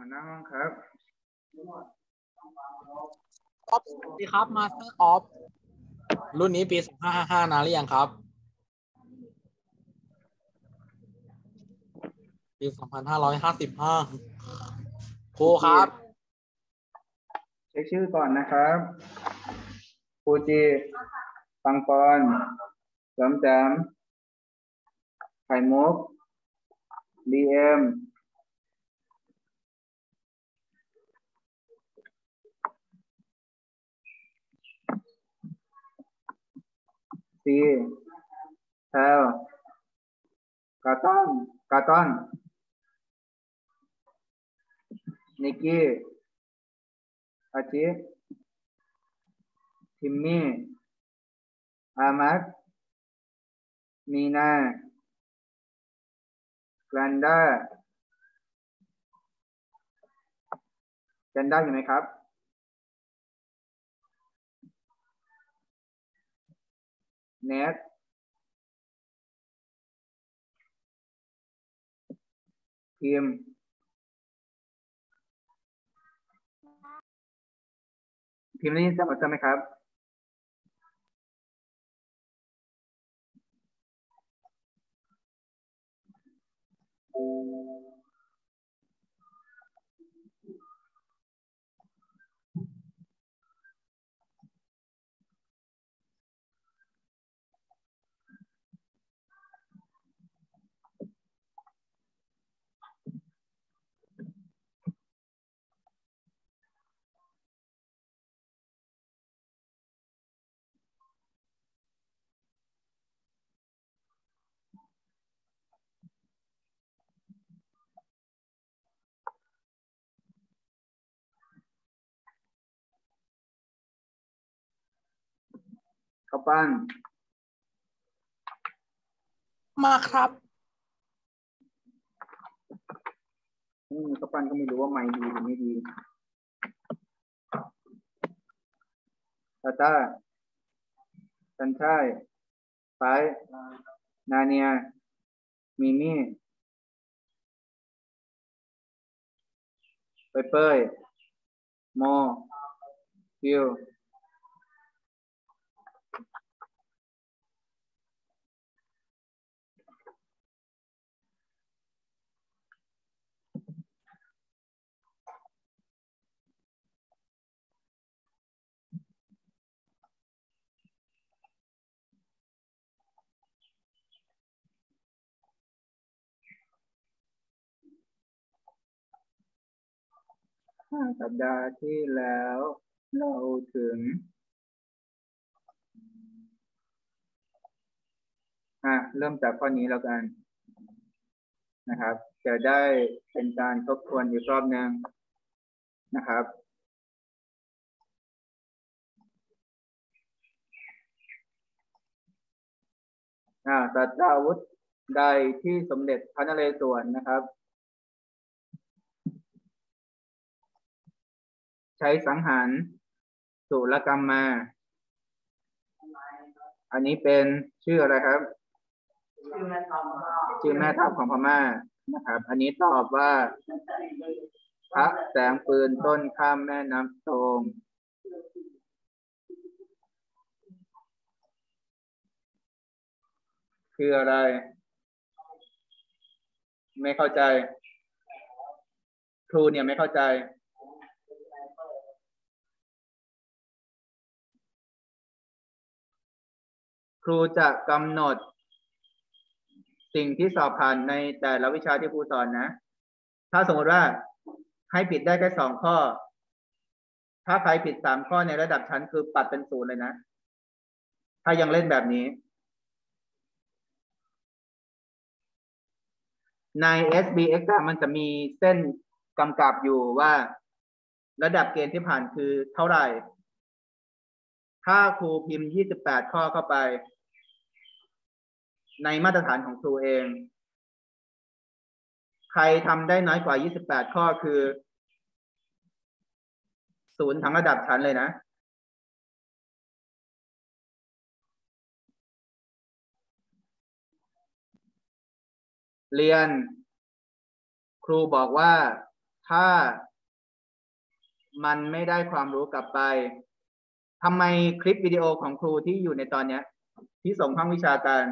หัวหน้าห้องครับสวัสดีครับมาสเตอร์ออฟรุ่นนี้ปี2555นานหรือยังครับปี2555ครูครับเช็คชื่อก่อนนะครับครูจีปังปอนจำแจมไข่มุกBM Cแพลกาต้อนนิกกี้อาชิทิมมี่อามัดมีนาแกรนด้าอยู่ไหมครับเนทพิมได้ยินเสียงใช่ไหมครับข้าวปั้นมาครับข้าวปั้นก็ไม่รู้ว่าไมค์ดีหรือไม่ดีตาต้าสัญชัยไปนาเนียมิมี่เป้ยโมฟิวสัปดาห์ที่แล้วเราถึงเริ่มจากข้อนี้แล้วกันนะครับจะได้เป็นการทบทวนอีกรอบหนึ่งนะครับสัตราวุธใดที่สมเด็จพระนเรศวรนะครับใช้สังหารสุรกรรมมาอันนี้เป็นชื่ออะไรครับชื่อแม่ทัพของพม่านะครับอันนี้ตอบว่าพระแสงปืนต้นข้ามแม่น้ำโขงคืออะไรไม่เข้าใจครูเนี่ยไม่เข้าใจครูจะกำหนดสิ่งที่สอบผ่านในแต่ละวิชาที่ครูสอนนะถ้าสมมติว่าให้ผิดได้แค่2 ข้อถ้าใครผิด3 ข้อในระดับชั้นคือปัดเป็น0เลยนะถ้ายังเล่นแบบนี้ใน SBX มันจะมีเส้นกำกับอยู่ว่าระดับเกณฑ์ที่ผ่านคือเท่าไหร่ถ้าครูพิมพ์28 ข้อเข้าไปในมาตรฐานของครูเองใครทำได้น้อยกว่า28 ข้อคือ0ทั้งระดับชั้นเลยนะเรียนครูบอกว่าถ้ามันไม่ได้ความรู้กลับไปทำไมคลิปวิดีโอของครูที่อยู่ในตอนนี้ที่ส่งห้องวิชาการ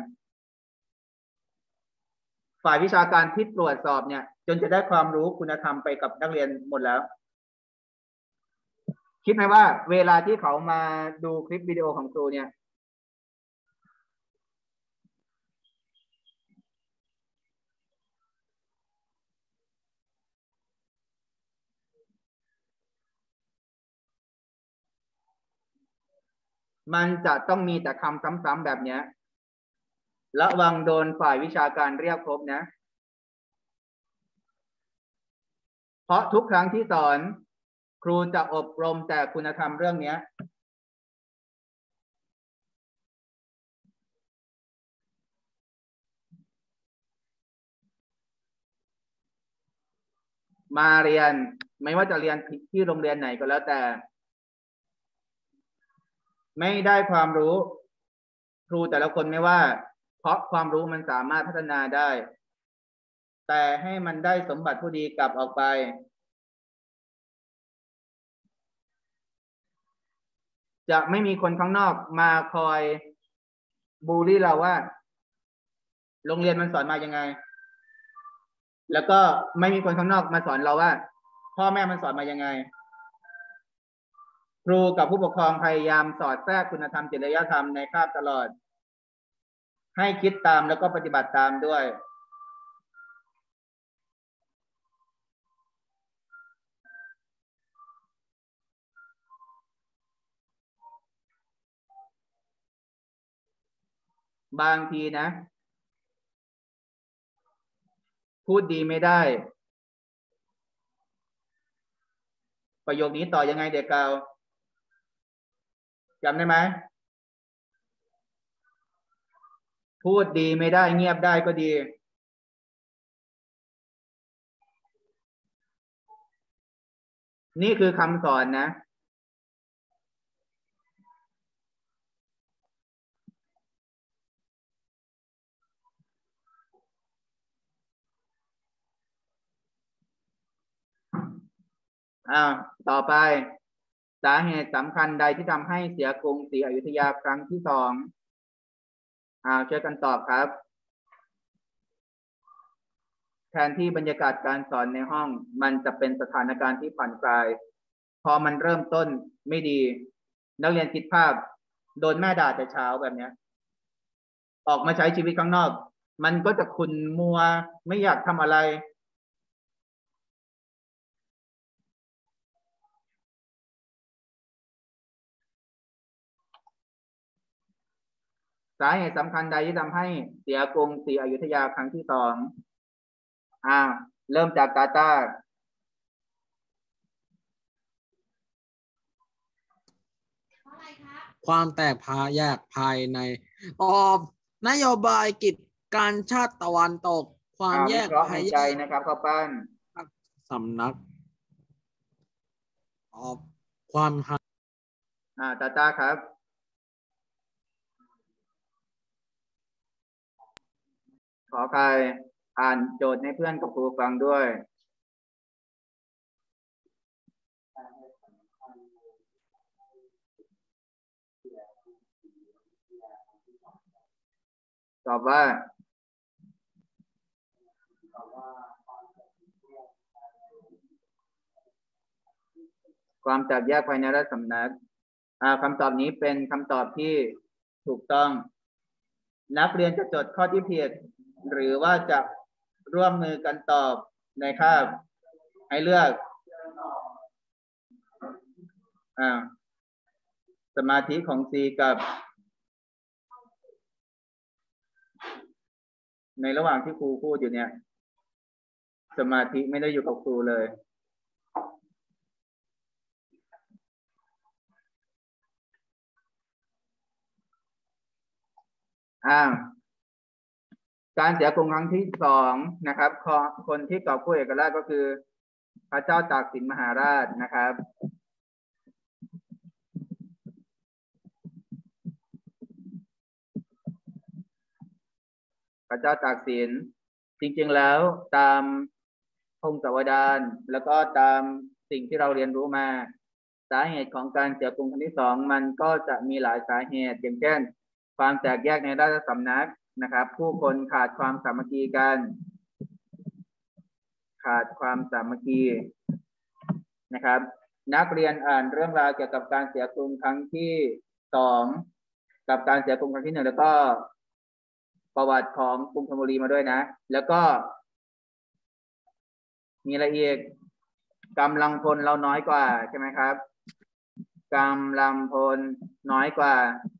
ฝ่ายวิชาการที่ตรวจสอบเนี่ยจนจะได้ความรู้คุณธรรมไปกับนักเรียนหมดแล้วคิดไหมว่าเวลาที่เขามาดูคลิปวิดีโอของครูเนี่ยมันจะต้องมีแต่คำซ้ำๆแบบเนี้ยระวังโดนฝ่ายวิชาการเรียกพบนะเพราะทุกครั้งที่สอนครูจะอบรมแต่คุณธรรมเรื่องนี้มาเรียนไม่ว่าจะเรียนที่โรงเรียนไหนก็แล้วแต่ไม่ได้ความรู้ครูแต่ละคนไม่ว่าเพราะความรู้มันสามารถพัฒนาได้แต่ให้มันได้สมบัติผู้ดีกลับออกไปจะไม่มีคนข้างนอกมาคอยบูลลี่เราว่าโรงเรียนมันสอนมายังไงแล้วก็ไม่มีคนข้างนอกมาสอนเราว่าพ่อแม่มันสอนมายังไงครูกับผู้ปกครองพยายามสอดแทรกคุณธรรมจริยธรรมในคาบตลอดให้คิดตามแล้วก็ปฏิบัติตามด้วยบางทีนะพูดดีไม่ได้ประโยคนี้ต่อยังไงเด็กเก่าจำได้ไหมพูดดีไม่ได้เงียบได้ก็ดีนี่คือคำสอนนะต่อไปสาเหตุสำคัญใดที่ทำให้เสียกรุงศรีอยุธยาครั้งที่2ช่วยกันตอบครับแทนที่บรรยากาศการสอนในห้องมันจะเป็นสถานการณ์ที่ผ่อนคลายพอมันเริ่มต้นไม่ดีนักเรียนคิดภาพโดนแม่ด่าแต่เช้าแบบนี้ออกมาใช้ชีวิตข้างนอกมันก็จะขุ่นมัวไม่อยากทำอะไรสาเหตุสำคัญใดที่ทำให้เสียกรุงศรีอยุธยาครั้งที่2เริ่มจากกาตาร์ความแตกแยกภายในออบนโยบายกิจการชาติตะวันตกความแยกภายในนะครับข้าวปั้นสำนักออบความตาตาครับขอใครอ่านโจทย์ให้เพื่อนกับครูฟังด้วยตอบว่าความแตกแยกภายในราชสำนักคำตอบนี้เป็นคำตอบที่ถูกต้องนักเรียนจะจดข้อที่ผิดหรือว่าจะร่วมมือกันตอบในคาบให้เลือกสมาธิของ C กับในระหว่างที่ครูพูดอยู่เนี่ยสมาธิไม่ได้อยู่กับครูเลยการเสียกรุงครั้งที่2นะครับคนที่กอบกู้เอกราชก็คือพระเจ้าตากสินมหาราชนะครับพระเจ้าตากสินจริงๆแล้วตามพงศาวดารแล้วก็ตามสิ่งที่เราเรียนรู้มาสาเหตุของการเสียกรุงครั้งที่สองมันก็จะมีหลายสาเหตุอย่างเช่นความแตกแยกในราชสำนักนะครับผู้คนขาดความสามัคคีกันขาดความสามัคคีนะครับนักเรียนอ่านเรื่องราวเกี่ยวกับการเสียกรุงครั้งที่สองกับการเสียกรุงครั้งที่หนึ่งแล้วก็ประวัติของกรุงธนบุรีมาด้วยนะแล้วก็มีอะไรอีกกำลังพลเราน้อยกว่าใช่ไหมครับกำลังพลน้อยกว่า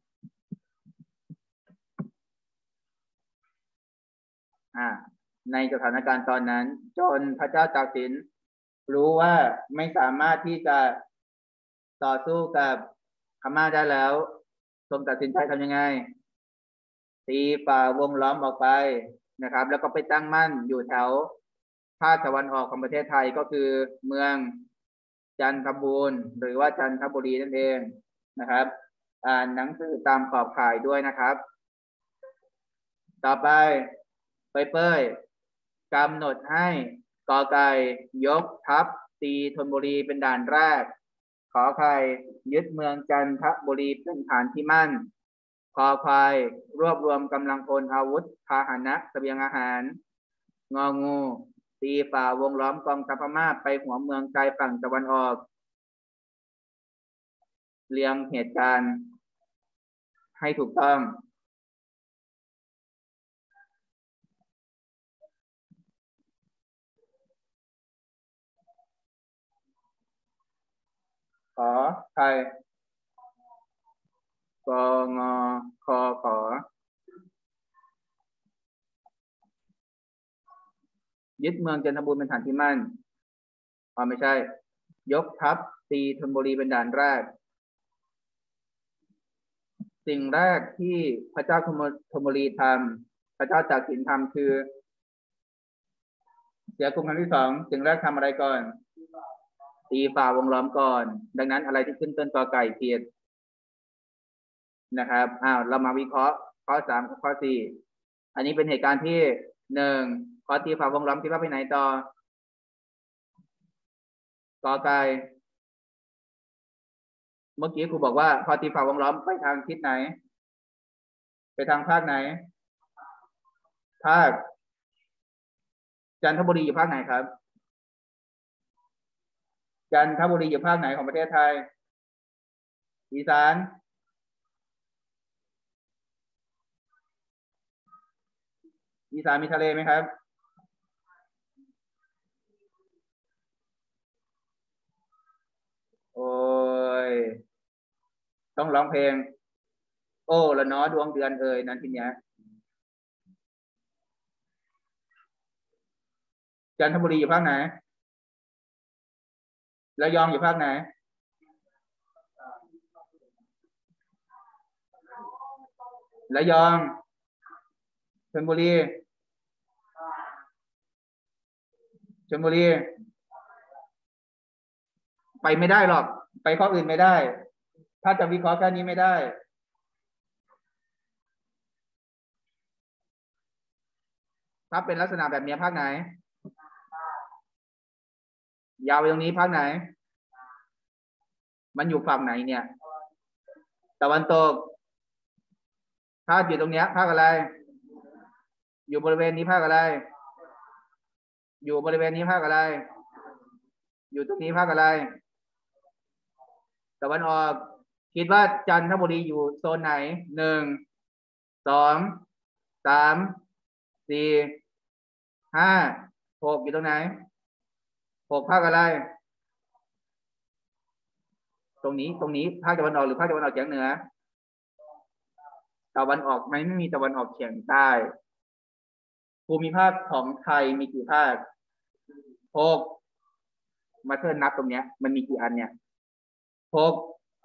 ในสถานการณ์ตอนนั้นจนพระเจ้าตากสินรู้ว่าไม่สามารถที่จะต่อสู้กับพม่าได้แล้วทรงตัดสินใจทำยังไงตีฝ่าวงล้อมออกไปนะครับแล้วก็ไปตั้งมั่นอยู่แถวภาคตะวันออกของประเทศไทยก็คือเมืองจันทบูรณ์หรือว่าจันทบุรีนั่นเองนะครับอ่านหนังสือตามขอบข่ายด้วยนะครับต่อไปเป้ยกำหนดให้กอไก่ยกทัพตีธนบุรีเป็นด่านแรกขอไข่ยึดเมืองจันทบุรีเป็นฐานที่มั่นคอควายรวบรวมกำลังพลอาวุธพาหนะเสบียงอาหารงองูตีฝ่าวงล้อมกองทัพพม่าไปหัวเมืองชายฝั่งตะวันออกเรียงเหตุการณ์ให้ถูกต้องขอไข่กงคอขอยึดเมืองจันทบุรีเป็นฐานที่มั่นไม่ใช่ยกทัพตีธนบุรีเป็นด่านแรกสิ่งแรกที่พระเจ้าธนบุรีทำพระเจ้าตากสินทำคือเสียกรุงครั้งที่สองสิ่งแรกทำอะไรก่อนตีฝ่าวงล้อมก่อนดังนั้นอะไรที่ขึ้นต้นกอไก่ผิดนะครับเรามาวิเคราะห์ข้อ3กับข้อ4อันนี้เป็นเหตุการณ์ที่1ข้อตีฝ่าวงล้อมคิดว่าไปไหนต่อกอไก่เมื่อกี้ครูบอกว่าพอตีฝ่าวงล้อมไปทางทิศไหนไปทางภาคไหนภาคจันทบุรีอยู่ภาคไหนครับจันทบุรีอยู่ภาคไหนของประเทศไทยอีสานอีสานมีทะเลไหมครับโอ้ยต้องร้องเพลงโอ้ละเนาะดวงเดือนนั้นทีเนี้ยจันทบุรีอยู่ภาคไหนระยองอยู่ภาคไหนระยองชลบุรีไปไม่ได้หรอกไปข้ออื่นไม่ได้ถ้าจะวิเคราะห์แค่นี้ไม่ได้ถ้าเป็นลักษณะแบบนี้ภาคไหนยาวไปตรงนี้ภาคไหนมันอยู่ฝั่งไหนเนี่ยตะวันตกถ้าอยู่ตรงเนี้ยภาคอะไรอยู่บริเวณนี้ภาคอะไรอยู่บริเวณนี้ภาคอะไรอยู่ตรงนี้ภาคอะไรตะวันออกคิดว่าจันทบุรีอยู่โซนไหน1 2 3 4 5 6อยู่ตรงไหน6ภาคอะไรตรงนี้ภาคตะวันออกหรือภาคตะวันออกเฉียงเหนือตะวันออกไม่มีตะวันออกเฉียงใต้ภูมิภาคของไทยมีกี่ภาค6มาเทิร์นนับตรงเนี้ยมันมีกี่อันเนี่ย6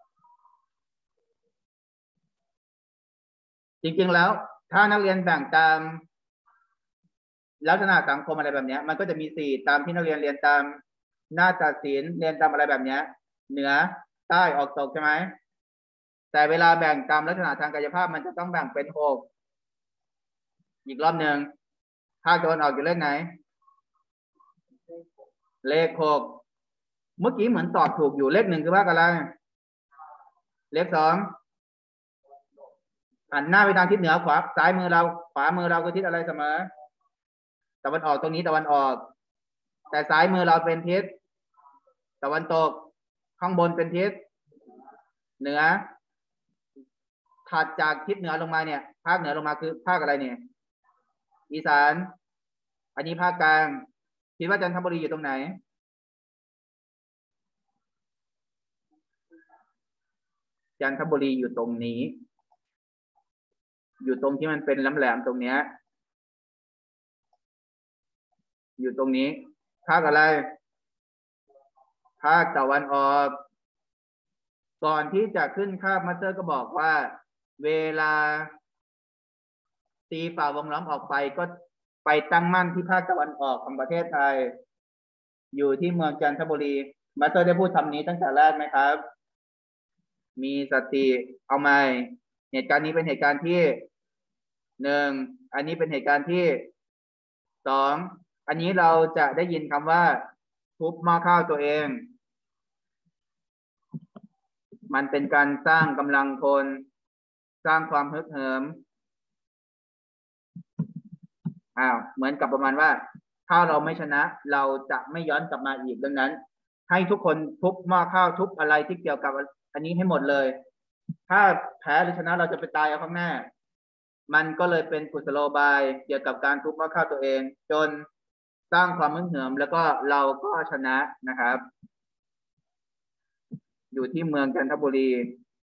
จริงๆแล้วถ้านักเรียนแบ่งตามลักษณะสังคมอะไรแบบนี้มันก็จะมี4ตามที่นักเรียนเรียนตามนาฏศิลป์เรียนตามอะไรแบบนี้เหนือใต้ออกตกใช่ไหมแต่เวลาแบ่งตามลักษณะทางกายภาพมันจะต้องแบ่งเป็น6อีกรอบหนึ่งภาคตะวันออกอยู่เลขไหนเลขหกเมื่อกี้เหมือนตอบถูกอยู่เลขหนึ่งคือภาคอะไรเลขสองหันหน้าไปทางทิศเหนือขวาซ้ายมือเราขวามือเราคือทิศอะไรเสมอตะวันออกตรงนี้ตะวันออกแต่ซ้ายมือเราเป็นทิศตะวันตกข้างบนเป็นทิศเหนือถัดจากทิศเหนือลงมาเนี่ยภาคเหนือลงมาคือภาคอะไรเนี่ยอีสานอันนี้ภาคกลางคิดว่าจันทบุรีอยู่ตรงไหนจันทบุรีอยู่ตรงนี้อยู่ตรงที่มันเป็นแหลมๆตรงเนี้ยอยู่ตรงนี้ภาคอะไรภาคตะวันออกก่อนที่จะขึ้นคาบมาสเตอร์ก็บอกว่าเวลาตีฝ่าวงล้อมออกไปก็ไปตั้งมั่นที่ภาคตะวันออกของประเทศไทยอยู่ที่เมืองจันทบุรีมาสเตอร์ได้พูดคำนี้ตั้งแต่แรกไหมครับมีสติเอาไหมเหตุการณ์นี้เป็นเหตุการณ์ที่หนึ่งอันนี้เป็นเหตุการณ์ที่สองอันนี้เราจะได้ยินคำว่าทุบหม้อข้าวตัวเองมันเป็นการสร้างกำลังคนสร้างความฮึกเหิมเหมือนกับประมาณว่าถ้าเราไม่ชนะเราจะไม่ย้อนกลับมาอีกดังนั้นให้ทุกคนทุบหม้อข้าวทุบอะไรที่เกี่ยวกับอันนี้ให้หมดเลยถ้าแพ้หรือชนะเราจะไปตายเอาข้างหน้ามันก็เลยเป็นกุศโลบายเกี่ยวกับการทุบหม้อข้าวตัวเองจนสร้างความมึนเหิมแล้วก็เราก็ชนะนะครับอยู่ที่เมืองจันทบุรี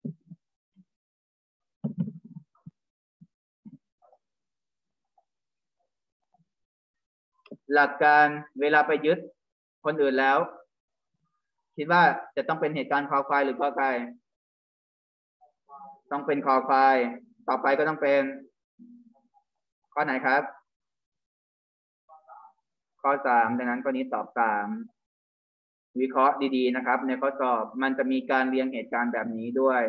หลักการเวลาไปยึดคนอื่นแล้วคิดว่าจะต้องเป็นเหตุการณ์คอควายหรือคอไก่ต้องเป็นคอควายต่อไปก็ต้องเป็นข้อไหนครับข้อสามดังนั้นข้อนี้ตอบสามวิเคราะห์ดีๆนะครับในข้อสอบมันจะมีการเรียงเหตุการณ์แบบนี้ด้วย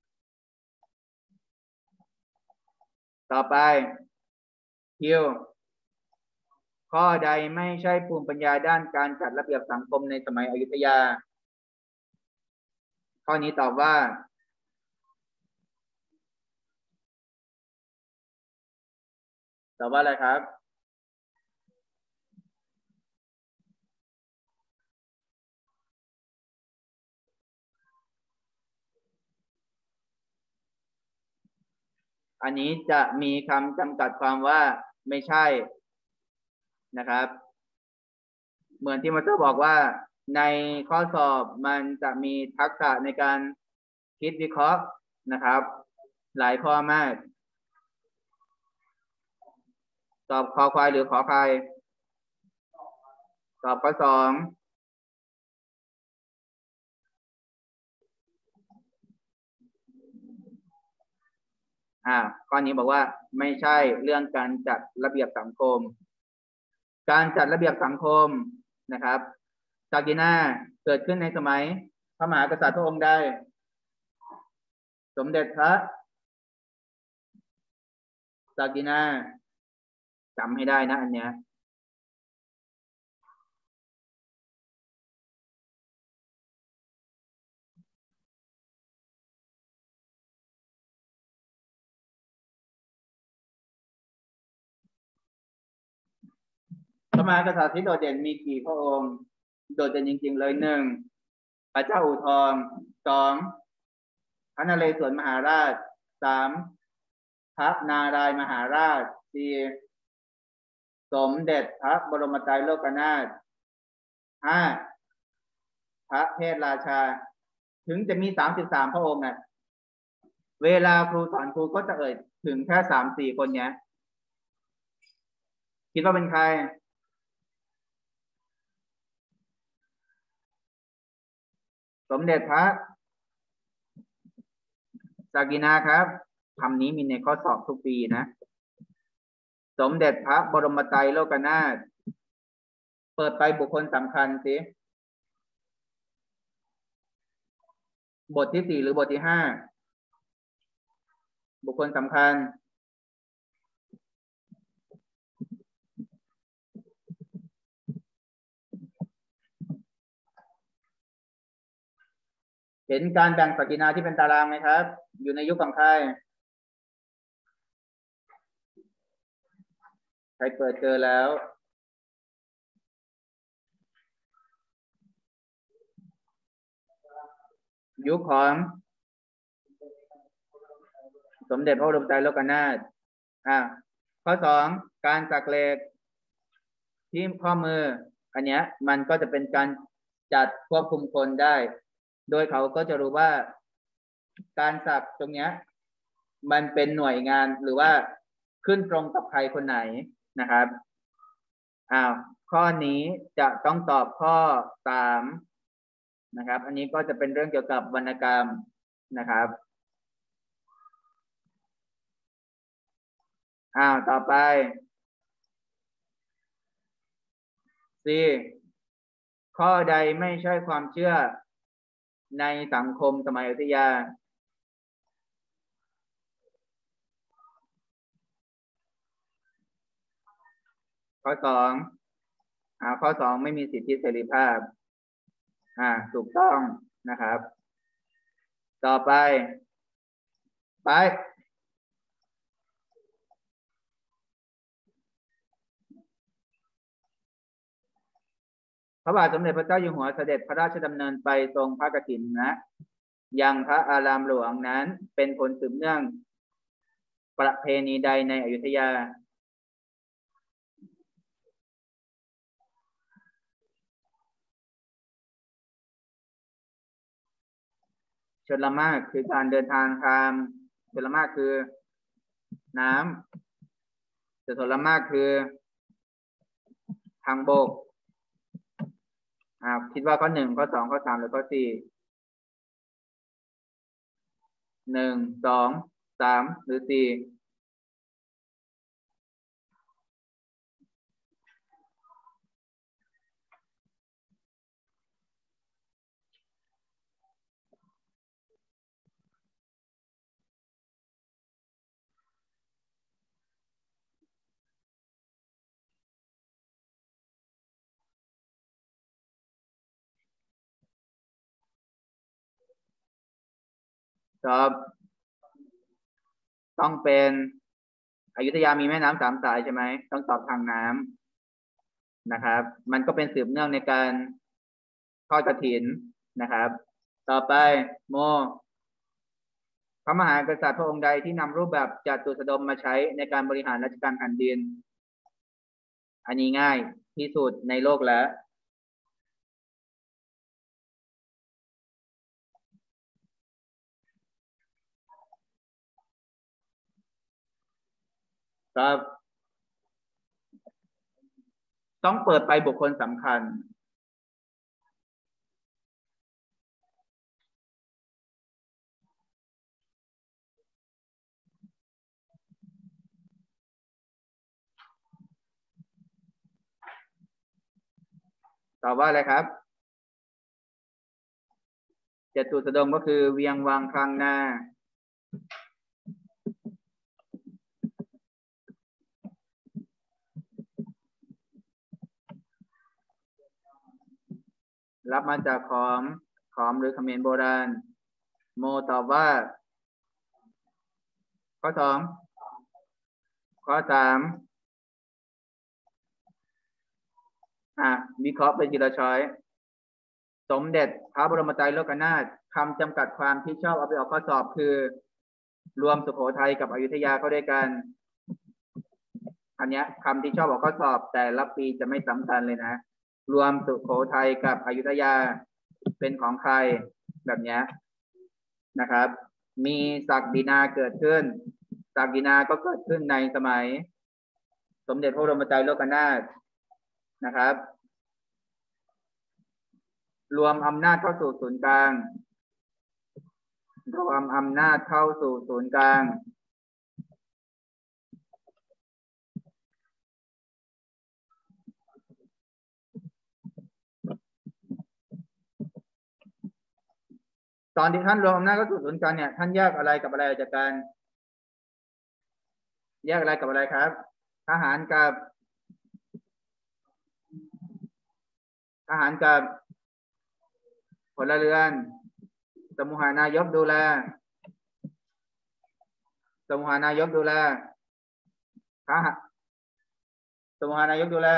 ต่อไปคิวข้อใดไม่ใช่ภูมิปัญญาด้านการจัดระเบียบสังคมในสมัยอยุธยาข้อนี้ตอบว่าอะไรครับอันนี้จะมีคำจำกัดความว่าไม่ใช่นะครับเหมือนที่มาสเตอร์บอกว่าในข้อสอบมันจะมีทักษะในการคิดวิเคราะห์นะครับหลายข้อมากตอบคอควายหรือขอใครตอบข้อสองข้อนี้บอกว่าไม่ใช่เรื่องการจัดระเบียบสังคมการจัดระเบียบสังคมนะครับซากิน่าเกิดขึ้นในสมัยพระมหากษัตริย์พระองค์ใดสมเด็จพระซากิน่าจำให้ได้นะอันเนี้ยพระมหากษัตริย์ที่โดดเด่นมีกี่พระองค์โดดเด่นจริงๆเลยหนึ่งพระเจ้าอู่ทองสองพระนเรศวรมหาราชสามพระนารายมหาราชสี่สมเด็จพระบรมไตรโลกนาถห้าพระเทพราชาถึงจะมี33พระองค์นะเวลาครูสอนครูก็จะเอ่ยถึงแค่3-4คนเนี้ยคิดว่าเป็นใครสมเด็จพระซากินาครับคำนี้มีในข้อสอบทุกปีนะสมเด็จพระบรมไตรโลกนาถเปิดไปบุคคลสำคัญสิบทที่4หรือบทที่5บุคคลสำคัญเห็นการแบ่งศักดินาที่เป็นตารางไหมครับ อยู่ในยุคของใครเปิดเจอแล้วยุคของสมเด็จพระบรมไตรโลกนาถข้อ2การสักเหล็กที่ข้อมืออันเนี้ยมันก็จะเป็นการจัดควบคุมคนได้ โดยเขาก็จะรู้ว่าการสักตรงเนี้ยมันเป็นหน่วยงานหรือว่าขึ้นตรงกับใครคนไหนนะครับข้อนี้จะต้องตอบข้อ3นะครับอันนี้ก็จะเป็นเรื่องเกี่ยวกับวรรณกรรมนะครับต่อไป C ข้อใดไม่ใช่ความเชื่อในสังคมสมัยอยุธยาข้อข้อ2ไม่มีสิทธิเสรีภาพถูกต้องนะครับต่อไปพระบาทสมเด็จพระเจ้าอยู่หัวเสด็จพระราชดำเนินไปทรงพระกฐินนะยังพระอารามหลวงนั้นเป็นผลสืบเนื่องประเพณีใดในอยุธยาชลมารคือการเดินทางทางชลมารคือน้ำชลมารคือทางบกคิดว่าข้อ1ข้อ2ข้อ3หรือข้อ4 1 2 3หรือ4ตอบต้องเป็นอยุธยามีแม่น้ำ3 สายใช่ไหมต้องตอบทางน้ำนะครับมันก็เป็นสืบเนื่องในการทอดกฐินนะครับต่อไปโมพระมหากษัตริย์พระองค์ใดที่นำรูปแบบจตุสดมมาใช้ในการบริหารราชการแผ่นดินอันนี้ง่ายที่สุดในโลกแล้วครับต้องเปิดไปบุคคลสำคัญตอบว่าอะไรครับจตุสดมก็คือเวียงวังคลังนารับมาจากขอมหรือเขมรโบราณโมตอบว่าข้อ2ข้อ3วิเคราะห์เป็นทีละช้อยสมเด็จพระบรมไตรโลกนาถคำจำกัดความที่ชอบเอาไปออกข้อสอบคือรวมสุโขทัยกับอยุธยาเข้าด้วยกันอันนี้คำที่ชอบออกข้อสอบแต่ละปีจะไม่ซ้ำกันเลยนะรวมสุโขทัยกับอยุธยาเป็นของใครแบบนี้นะครับมีศักดินาเกิดขึ้นศักดินาก็เกิดขึ้นในสมัยสมเด็จพระบรมไตรโลกนาถนะครับรวมอำนาจเข้าสู่ศูนย์กลางรวมอำนาจเข้าสู่ศูนย์กลางตอนที่ท่านรวมอำนาจเข้าสู่ศูนย์กลางเนี่ยท่านแยกอะไรกับอะไรจากกันแยกอะไรกับอะไรครับทหารกับพลเรือนสมุหานายกดูแลสมุหานายกดูแลสมุหานายกดูแล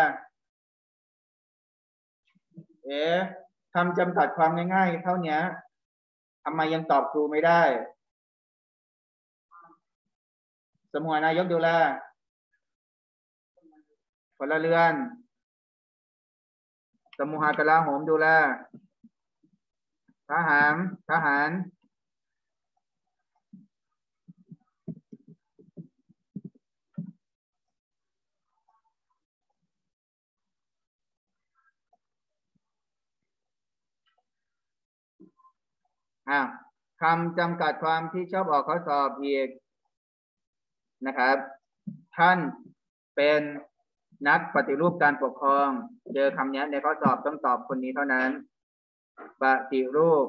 คำจำกัดความง่ายๆเท่านี้ทำไมยังตอบครูไม่ได้สมุหานายกดูแลพลเรือนสมุหากลาโหมดูแลทหารคำจำกัดความที่ชอบออกข้อสอบอีกนะครับท่านเป็นนักปฏิรูปการปกครองเจอคำนี้ในข้อสอบต้องตอบคนนี้เท่านั้นปฏิรูป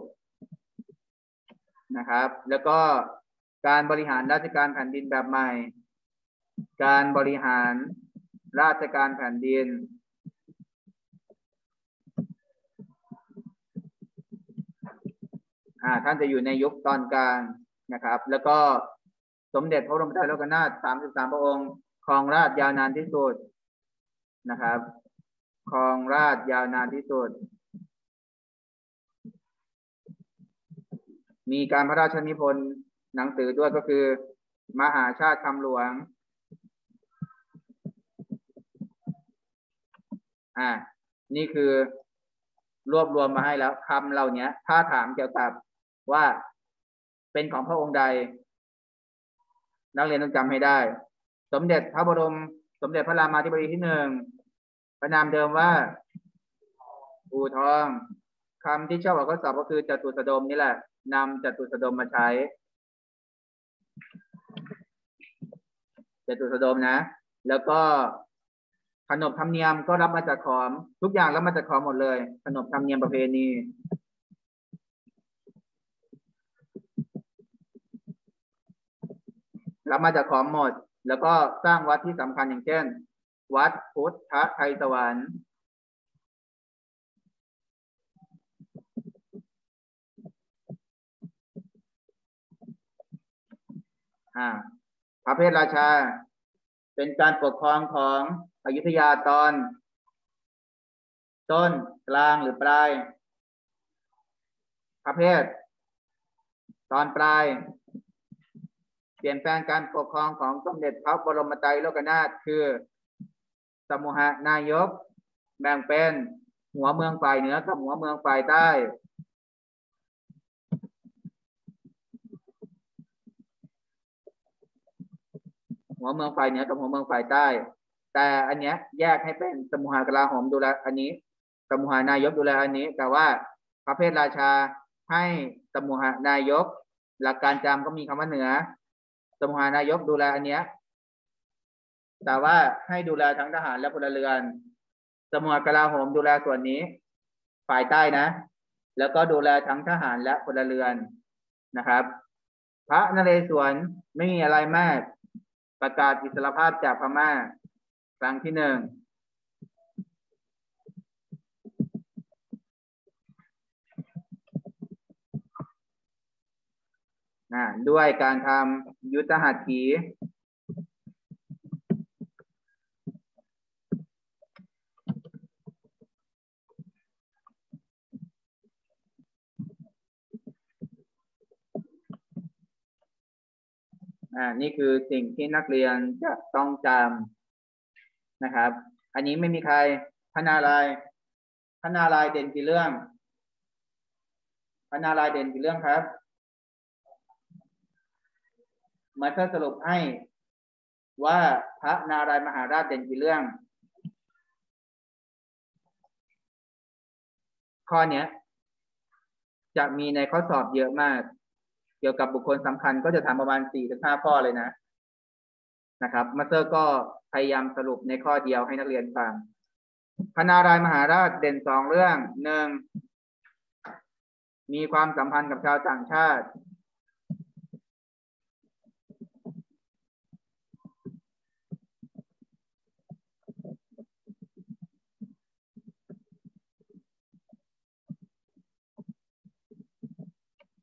นะครับแล้วก็การบริหารราชการแผ่นดินแบบใหม่การบริหารราชการแผ่นดินท่านจะอยู่ในยุคตอนกลางนะครับแล้วก็สมเด็จพระบรมไตรโลกนาถ33พระองค์ครองราชยาวนานที่สุดนะครับครองราชยาวนานที่สุดมีการพระราชนิพนธ์หนังสือด้วยก็คือมหาชาติคำหลวงนี่คือรวบรวมมาให้แล้วคำเหล่านี้ถ้าถามเกี่ยวกับว่าเป็นของพระองค์ใดนักเรียนต้องจำให้ได้สมเด็จพระรามาธิบดีที่1พระนามเดิมว่าอู่ทองคำที่ชอบออกข้อสอบก็คือจตุสดมนี่แหละนำจตุสดมมาใช้จตุสดมนะแล้วก็ขนบธรรมเนียมก็รับมาจากขอมทุกอย่างรับมาจากขอมหมดเลยขนบธรรมเนียมประเพณีรับมาจากขอมหมดแล้วก็สร้างวัดที่สำคัญอย่างเช่นวัดพุทธไทยสวรรค์พระเพทราชาเป็นการปกครองของอยุธยาตอนต้นกลางหรือปลายพระเพทตอนปลายเปลี่ยนแปลงการปกครองของสมเด็จพระบรมไตรโลกนาถคือสมุหานายกแบ่งเป็นหัวเมืองฝ่ายเหนือกับหัวเมืองฝ่ายใต้หัวเมืองฝ่ายเหนือกับหัวเมืองฝ่ายใต้แต่อันเนี้ยแยกให้เป็นสมุหากลาโหมดูแลอันนี้สมุหานายกดูแลอันนี้แต่ว่าพระเพทราชาให้สมุหานายกหลักการจำก็มีคำว่าเหนือสมุหานายกดูแลอันเนี้ยแต่ว่าให้ดูแลทั้งทหารและพลเรือนสมุหกลาโหมดูแลส่วนนี้ฝ่ายใต้นะแล้วก็ดูแลทั้งทหารและพลเรือนนะครับพระนเรศวรไม่มีอะไรมากประกาศอิสรภาพจากพม่าครั้งที่1ด้วยการทำยุทธหัตถีนี่คือสิ่งที่นักเรียนจะต้องจำนะครับอันนี้ไม่มีใครพระนารายณ์เด่นกี่เรื่องพระนารายณ์เด่นกี่เรื่องครับมาสรุปให้ว่าพระนารายณ์มหาราชเด่นกี่เรื่องข้อนี้จะมีในข้อสอบเยอะมากเกี่ยวกับบุคคลสำคัญก็จะถามประมาณ4-5ข้อเลยนะครับมาสเตอร์ก็พยายามสรุปในข้อเดียวให้นักเรียนฟังพระนารายณ์มหาราชเด่น2เรื่อง1มีความสัมพันธ์กับชาวต่างชาติ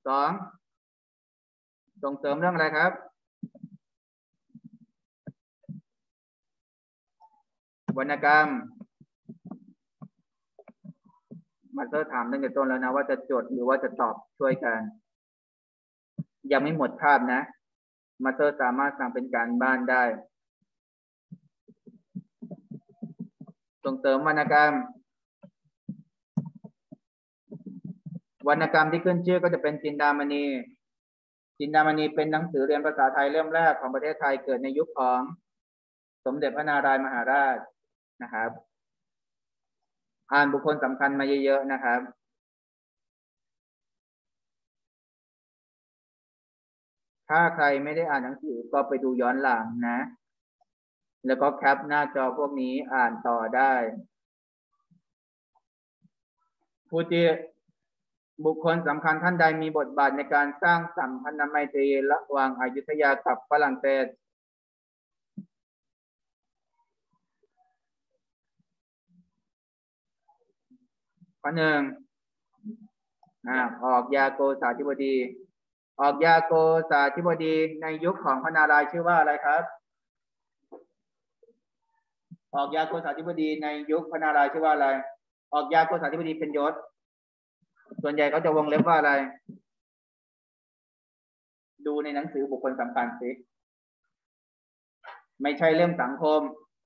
2ส่งเสริมเรื่องอะไรครับวรรณกรรมมาสเตอร์ถามตั้งแต่ต้นแล้วนะว่าจะจดหรือว่าจะตอบช่วยกันยังไม่หมดคาบนะมาสเตอร์สามารถสั่งเป็นการบ้านได้ส่งเสริมวรรณกรรมที่ขึ้นชื่อก็จะเป็นจินดามณีเป็นหนังสือเรียนภาษาไทยเล่มแรกของประเทศไทยเกิดในยุคของสมเด็จพระนารายณ์มหาราชนะครับอ่านบุคคลสำคัญมาเยอะๆนะครับถ้าใครไม่ได้อ่านหนังสือก็ไปดูย้อนหลังนะแล้วก็แคปหน้าจอพวกนี้อ่านต่อได้ผู้ที่บุคคลสำคัญท่านใดมีบทบาทในการสร้างสัมพันธไมตรีระหว่างอยุธยากับฝรั่งเศสข้อ 1ออกยาโกษาธิบดีในยุคของพระนารายณ์ชื่อว่าอะไรครับออกยาโกษาธิบดีในยุคพระนารายณ์ชื่อว่าอะไรออกยาโกษาธิบดีเป็นยศส่วนใหญ่เขาจะวงเล็บว่าอะไรดูในหนังสือบุคคลสำคัญสิไม่ใช่เล่มสังคม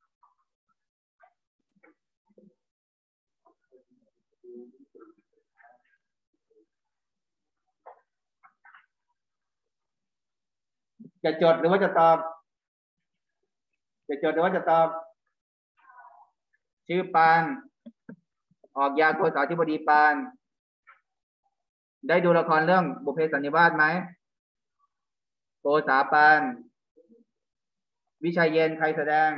จะจดหรือว่าจะตอบชื่อปานออกยาโกษาธิบดีปานได้ดูละครเรื่องบุพเพสันนิวาสไหมโกษาปานวิชัยเย็นใครแสดง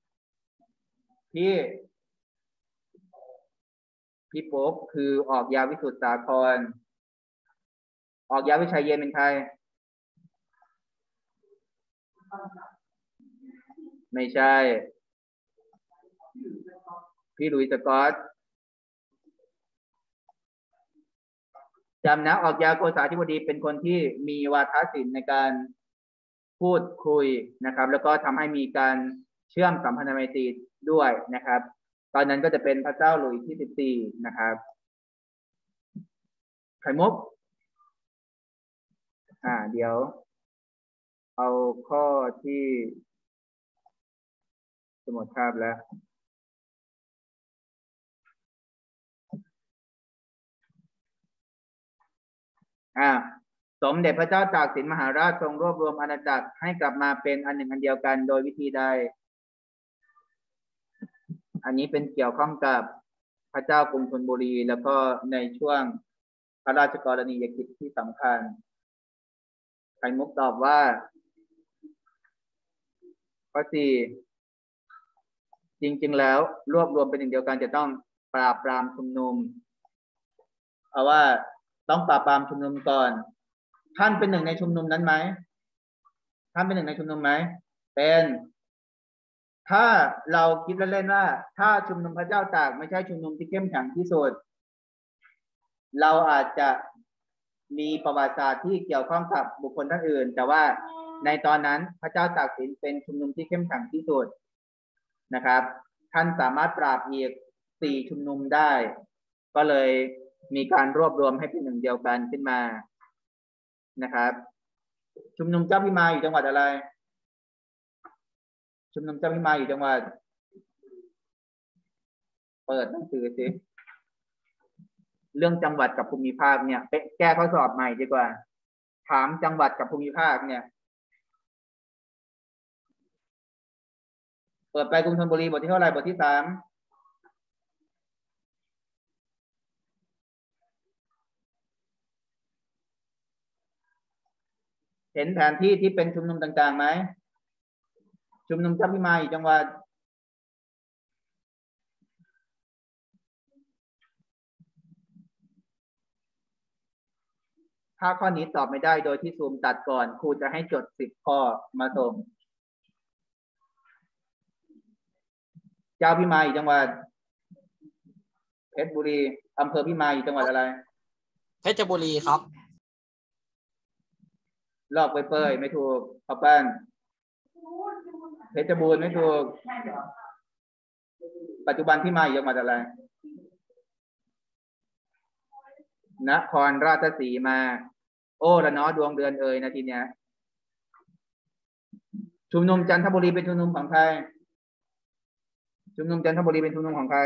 พี่โป๊ปคือออกยาวิสุทธิสาครออกยาวิชัยเย็นเป็นใครไม่ใช่พี่หลุยส์สกอตจำนะออกยาโกษาธิบดีเป็นคนที่มีวาทศิลป์ในการพูดคุยนะครับแล้วก็ทำให้มีการเชื่อมสัมพันธไมตรีด้วยนะครับตอนนั้นก็จะเป็นพระเจ้าหลุยส์ที่14นะครับไข่มุกเดี๋ยวเอาข้อที่สมุดคาบแล้วสมเด็จพระเจ้าตากสินมหาราชทรงรวบรวมอาณาจักรให้กลับมาเป็นอันหนึ่งอันเดียวกันโดยวิธีใดอันนี้เป็นเกี่ยวข้องกับพระเจ้ากรุงธนบุรีแล้วก็ในช่วงพระราชกรณียกิจที่สำคัญไข่มุกตอบว่าข้อ 4จริงๆแล้วรวบรวมเป็นหนึ่งเดียวกันจะต้องปราบปรามชุมนุมเพราะว่าต้องปราบปรามชุมนุมก่อนท่านเป็นหนึ่งในชุมนุมนั้นไหมเป็นถ้าเราคิดเล่นๆว่าถ้าชุมนุมพระเจ้าตากไม่ใช่ชุมนุมที่เข้มแข็งที่สุดเราอาจจะมีประวัติศาสตร์ที่เกี่ยวข้องกับบุคคลท่านอื่นแต่ว่าในตอนนั้นพระเจ้าตากสินเป็นชุมนุมที่เข้มแข็งที่สุดนะครับท่านสามารถปราบอีก4ชุมนุมได้ก็เลยมีการรวบรวมให้เป็นหนึ่งเดียวกันขึ้นมานะครับชุมนุมเจ้าพิมายอยู่จังหวัดอะไรชุมนุมเจ้าพิมายอยู่จังหวัดเปิดหนังสือสิเรื่องจังหวัดกับภูมิภาคเนี่ยไปแก้ข้อสอบใหม่ดีกว่าถามจังหวัดกับภูมิภาคเนี่ยเปิดไปกรุงธนบุรีบทที่เท่าไหร่บทที่3เห็นแผนที่ที่เป็นชุมนุมต่างๆไหมชุมนุมเจ้าพิมายอยู่จังหวัดถ้าข้อนี้ตอบไม่ได้โดยที่ซูมตัดก่อนครูจะให้จด10 ข้อมาส่งเจ้าพิมายอยู่จังหวัดเพชรบุรีอำเภอพิมายอยู่จังหวัดอะไรเพชรบุรีครับลอกไปเปยไม่ถูกข้าวปั้นเพชรบูรณ์ไม่ถูกปัจจุบันที่มาอยู่จังหวัดอะไรนครราชสีมาโอ้ละเนาะดวงเดือนเอ่ยนะทีเนี้ยชุมนุมจันทบุรีเป็นชุมนุมของใครชุมนุมจันทบุรีเป็นชุมนุมของใคร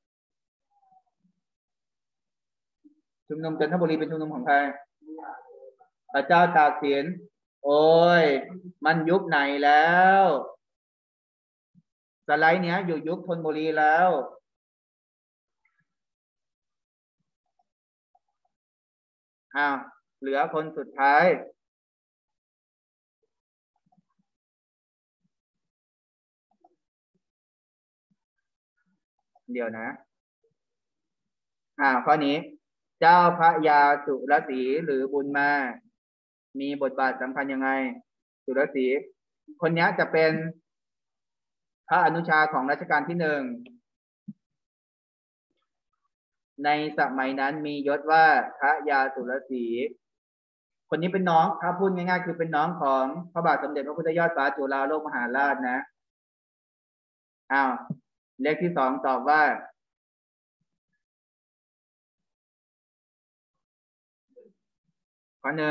ชุมนุมจันทบุรีเป็นชุมนุมของใครพระเจ้าตากสินโอ้ยมันยุคไหนแล้วสไลด์เนี้ยอยู่ยุคธนบุรีแล้วอ้าวเหลือคนสุดท้ายเดี๋ยวนะข้อนี้เจ้าพระยาสุรศรีหรือบุญมามีบทบาทสำคัญยังไงสุรศรีคนนี้จะเป็นพระอนุชาของรัชกาลที่ 1ในสมัยนั้นมียศว่าพระยาสุรศรีคนนี้เป็นน้องถ้าพูดง่ายๆคือเป็นน้องของพระบาทสมเด็จพระพุทธยอดฟ้าจุฬาโลกมหาราชนะเลขที่ 2ตอบว่าข้อ 1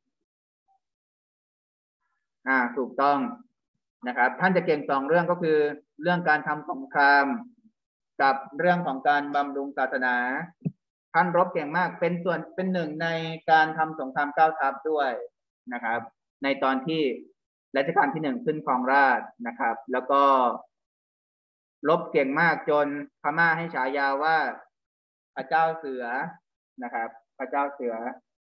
ถูกต้องนะครับท่านจะเก่ง2เรื่องก็คือเรื่องการทำสงครามกับเรื่องของการบำรุงศาสนาท่านรบเก่งมากเป็นหนึ่งในการทำสงคราม9 ทัพด้วยนะครับในตอนที่รัชกาลที่ 1ขึ้นครองราชย์นะครับแล้วก็รบเก่งมากจนพม่าให้ฉายาว่าพระเจ้าเสือนะครับพระเจ้าเสือ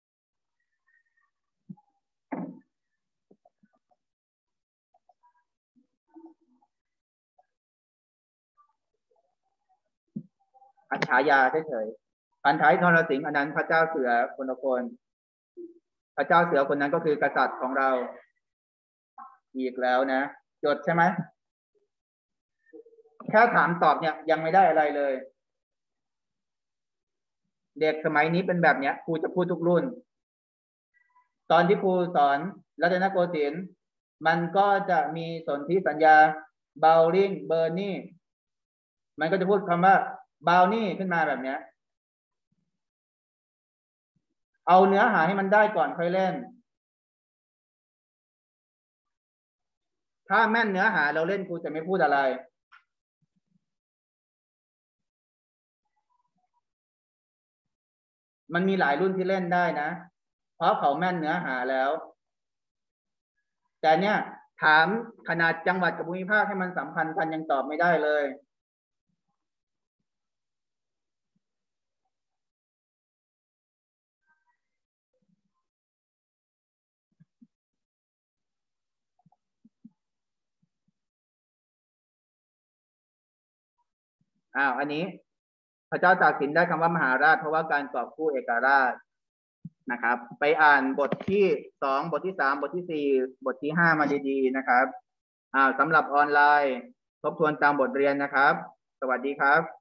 ฉายาเฉยๆพันท้ายนรสิงห์อันนั้นพระเจ้าเสือคนละคนพระเจ้าเสือคนนั้นก็คือกษัตริย์ของเราอีกแล้วนะจดใช่ไหมแค่ถามตอบเนี่ยยังไม่ได้อะไรเลยเด็กสมัยนี้เป็นแบบเนี้ยครูจะพูดทุกรุ่นตอนที่ครูสอนรัตนโกสินทร์มันก็จะมีสนธิสัญญาเบลลิงเบอร์นี่มันก็จะพูดคำว่าบาวนี่ขึ้นมาแบบเนี้ยเอาเนื้อหาให้มันได้ก่อนค่อยเล่นถ้าแม่นเนื้อหาเราเล่นครูจะไม่พูดอะไรมันมีหลายรุ่นที่เล่นได้นะเพราะเขาแม่นเนื้อหาแล้วแต่เนี่ยถามขนาดจังหวัดกับภูมิภาคให้มันสัมพันธ์กันยังตอบไม่ได้เลยอันนี้พระเจ้าตากสินได้คำว่ามหาราชเพราะว่าการกอบกู้เอกราชนะครับไปอ่านบทที่2บทที่3บทที่4บทที่5มาดีๆนะครับสำหรับออนไลน์ทบทวนตามบทเรียนนะครับสวัสดีครับ